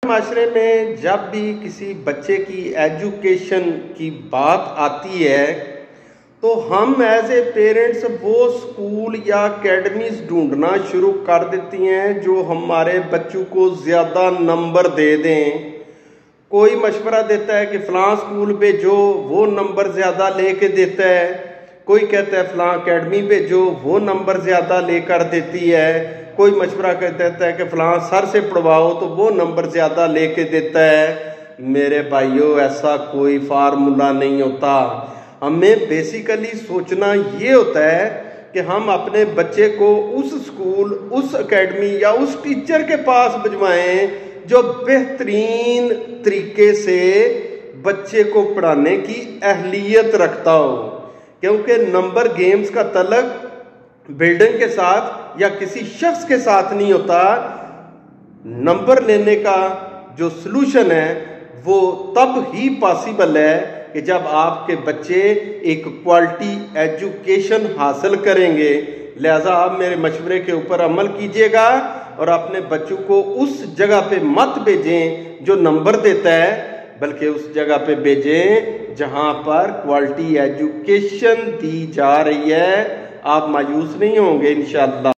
माशरे में जब भी किसी बच्चे की एजुकेशन की बात आती है तो हम एज ए पेरेंट्स वो स्कूल या अकेडमीज ढूंढना शुरू कर देती हैं जो हमारे बच्चों को ज़्यादा नंबर दे दें। कोई मशवरा देता है कि फ़लाँ स्कूल भेजो, वो नंबर ज़्यादा लेके देता है। कोई कहता है फ़लाँ अकेडमी भेजो, वो नंबर ज़्यादा लेकर देती है। कोई मशवरा कहता है कि फ़लाँ सर से पढ़वाओ तो वो नंबर ज़्यादा लेके देता है। मेरे भाइयों, ऐसा कोई फार्मूला नहीं होता। हमें बेसिकली सोचना ये होता है कि हम अपने बच्चे को उस स्कूल, उस एकेडमी या उस टीचर के पास भिजवाएं जो बेहतरीन तरीके से बच्चे को पढ़ाने की अहलियत रखता हो। क्योंकि नंबर गेम्स का तल्लुक बिल्डिंग के साथ या किसी शख्स के साथ नहीं होता। नंबर लेने का जो सलूशन है वो तब ही पॉसिबल है कि जब आपके बच्चे एक क्वालिटी एजुकेशन हासिल करेंगे। लिहाजा आप मेरे मशवरे के ऊपर अमल कीजिएगा और अपने बच्चों को उस जगह पे मत भेजें जो नंबर देता है, बल्कि उस जगह पे भेजें जहां पर क्वालिटी एजुकेशन दी जा रही है। आप मायूस नहीं होंगे इंशाअल्लाह।